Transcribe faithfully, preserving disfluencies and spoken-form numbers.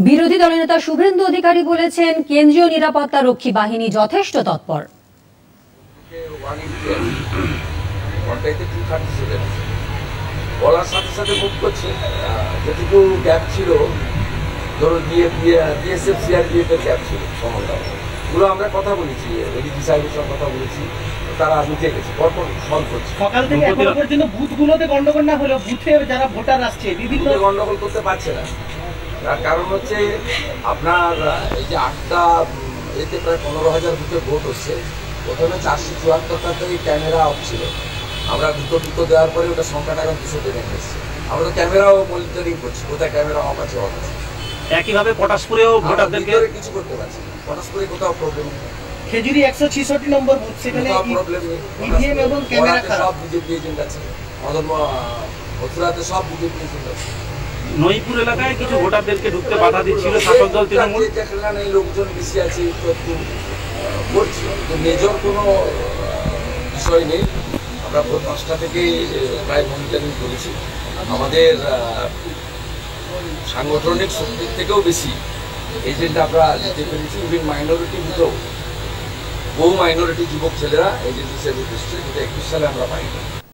বিরোধী দলনেতা শুভেন্দু অধিকারী বলেছেন, কেন্দ্রীয় নিরাপত্তা রক্ষী বাহিনী যথেষ্ট তৎপর। বলার সাথে সাথে মুখ করছে যেটুকু গ্যাপ ছিল, ধরো বিএসএফ সিআরপিএফ এর গ্যাপ ছিল, সমন্বয় গুলো আমরা কথা বলেছি, এডিজি সাহেবের সঙ্গে কথা বলেছি, তারা মিটে গেছে, পরপর সলভ করছে। সকাল থেকে এখনো পর্যন্ত বুথগুলোতে গন্ডগোল না হলেও বুথে যারা ভোটার আসছে বিভিন্ন গন্ডগোল করতে পারছে না। তার কারণ হচ্ছে আপনার এই যে আটটা এতে প্রায় পনেরো হাজার বুথে ভোট হচ্ছে। প্রথমে চারশো চুয়াত্তরটাতে ক্যামেরা অফ ছিল, আমরা দুটো দুটো দেওয়ার পরে ওটা সংখ্যাটা এখন দুশো টেনে এসেছে। আমরা তো ক্যামেরাও মনিটরিং করছি, কোথায় ক্যামেরা অফ আছে অফ আছে। একইভাবে পটাশপুরেও ভোটারদেরকে কিছু করতে পারছি না, পটাশপুরে কোথাও প্রবলেম নেই। খেজুরি একশো ছিষট্টি নম্বর বুথ, সেখানে প্রবলেম নেই, ইভিএম এবং ক্যামেরা সব বিজেপি এজেন্ট আছে। আমাদের মথুরাতে সব বিজেপি এজেন্ট আছে। নইপুর এলাকায় কিছু ভোটারদেরকে ঢুকতে বাধা দিচ্ছিল শাসক দল তৃণমূল। যেখানে লোকজন বেশি আছে একটু করছি, কিন্তু মেজর কোনো বিষয় নেই। আমরা ভোর পাঁচটা থেকেই প্রায় মনিটরিং করেছি। আমাদের সাংগঠনিক শক্তির থেকেও বেশি এজেন্ট আমরা দিতে পেরেছি। ইভেন মাইনরিটি ভিতরেও বহু মাইনরিটি যুবক ছেলেরা এজেন্ট হিসেবে এসেছে, যেটা একুশ সালে আমরা পাইনি।